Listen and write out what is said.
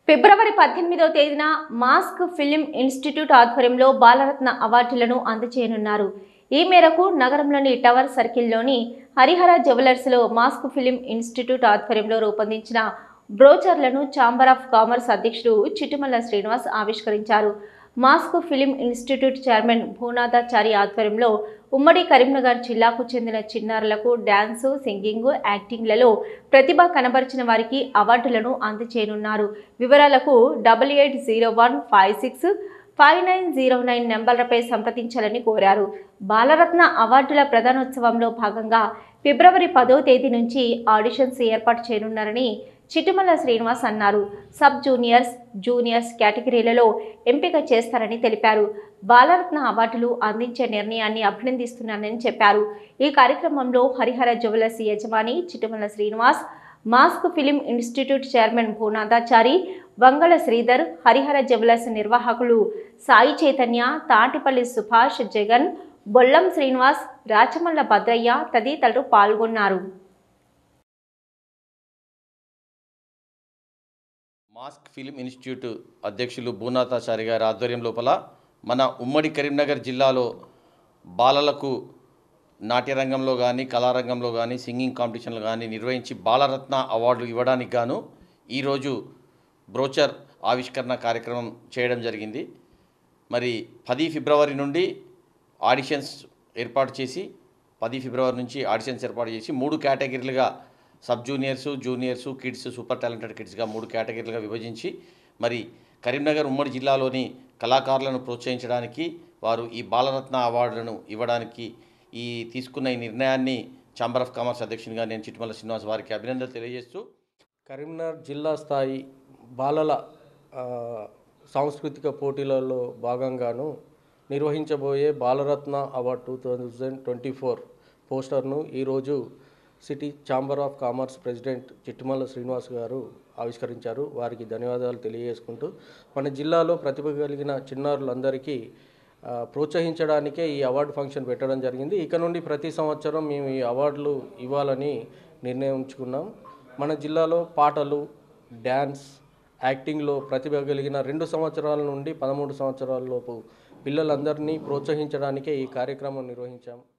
ఫిబ్రవరి 18వ తేదీన mask film institute ఆధ్వర్యంలో బాలరత్న అవార్డులను అందజేయనున్నారు. ఈ మేరకు నగరంలోని టవర్ సర్కిల్లోని హరిహర జ్యువెలర్స్లో మాస్క్ ఫిలిం ఇన్స్టిట్యూట్ ఆధ్వర్యంలో రూపొందించిన బ్రోచర్లను ఛాంబర్ ఆఫ్ కామర్స్ అధ్యక్షుడు చిట్టుమల్ల శ్రీనివాస్ ఆవిష్కరించారు. Mask film institute chairman Bhunathachari ఆధ్వర్యంలో ఉమ్మడి కరీంనగర్ జిల్లాకు చెందిన చిన్నారులకు డ్యాన్సు, సింగింగ్, యాక్టింగ్లలో ప్రతిభ కనబరిచిన వారికి అవార్డులను అందజేయనున్నారు. వివరాలకు 8801565909 నెంబర్లపై సంప్రదించాలని కోరారు. బాలరత్న అవార్డుల ప్రధానోత్సవంలో భాగంగా ఫిబ్రవరి 10వ తేదీ నుంచి ఆడిషన్స్ ఏర్పాటు చేయనున్నారని చిట్టుమల్ల శ్రీనివాస్ అన్నారు. సబ్ జూనియర్స్, జూనియర్స్ కేటగిరీలలో ఎంపిక చేస్తారని తెలిపారు. బాలరత్న అవార్డులు అందించే నిర్ణయాన్ని అభినందిస్తున్నానని చెప్పారు. ఈ కార్యక్రమంలో హరిహర జ్యువెలర్స్ యజమాని Chittumalla Srinivas, mask film institute chairman Bhunathachari, Vangala Sridhar, Harihara jewellers నిర్వాహకులు సాయి చైతన్య, తాటిపల్లి సుభాష్, జగన్, బొల్లం శ్రీనివాస్, రాచమల్ల భద్రయ్య తదితరులు పాల్గొన్నారు. మాస్క్ ఫిలిం ఇన్స్టిట్యూట్ అధ్యక్షులు భూనాథాచారి గారి ఆధ్వర్యం లోపల మన ఉమ్మడి కరీంనగర్ జిల్లాలో బాలలకు నాట్యరంగంలో కానీ, కళారంగంలో కానీ, సింగింగ్ కాంపిటీషన్లు కానీ నిర్వహించి బాలరత్న అవార్డులు ఇవ్వడానికి గాను ఈరోజు బ్రోచర్ ఆవిష్కరణ కార్యక్రమం చేయడం జరిగింది. మరి 10 ఫిబ్రవరి నుండి ఆడిషన్స్ ఏర్పాటు చేసి 10 ఫిబ్రవరి నుంచి ఆడిషన్స్ ఏర్పాటు చేసి 3 కేటగిరీలుగా sub juniors, juniors, kids, super talented కిడ్స్గా 3 కేటగిరీలుగా విభజించి మరి కరీంనగర్ ఉమ్మడి జిల్లాలోని కళాకారులను ప్రోత్సహించడానికి వారు ఈ బాలరత్న అవార్డులను ఇవ్వడానికి తీసుకున్న ఈ నిర్ణయాన్ని ఛాంబర్ ఆఫ్ కామర్స్ అధ్యక్షునిగా నేను చిట్టుమల్ల శ్రీనివాస్ వారికి అభినందనలు తెలియజేస్తూ, కరీంనగర్ జిల్లా స్థాయి బాలల సాంస్కృతిక పోటీలలో భాగంగాను నిర్వహించబోయే బాలరత్న అవార్డు 2024 పోస్టర్ను ఈరోజు city chamber of commerce president Chittumalla Srinivas garu ఆవిష్కరించారు. వారికి ధన్యవాదాలు తెలియజేసుకుంటూ, మన జిల్లాలో ప్రతిభ కలిగిన చిన్నారులందరికీ ప్రోత్సహించడానికే ఈ అవార్డు ఫంక్షన్ పెట్టడం జరిగింది. ఇక నుండి ప్రతి సంవత్సరం మేము ఈ అవార్డులు ఇవ్వాలని నిర్ణయించుకున్నాం. మన జిల్లాలో పాటలు, డ్యాన్స్, యాక్టింగ్లో ప్రతిభ కలిగిన 2 సంవత్సరాల నుండి 13 సంవత్సరాల లోపు పిల్లలందరినీ ప్రోత్సహించడానికే ఈ కార్యక్రమం నిర్వహించాం.